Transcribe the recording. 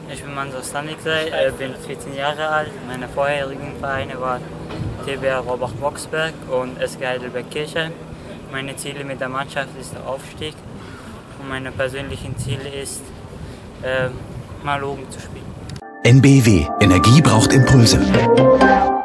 Ich bin Mansoor Stanikzai, bin 14 Jahre alt. Meine vorherigen Vereine waren TBR Rohrbach-Boxberg und SG Heidelberg-Kirchheim. Meine Ziele mit der Mannschaft ist der Aufstieg und meine persönlichen Ziele ist, mal oben zu spielen. EnBW. Energie braucht Impulse.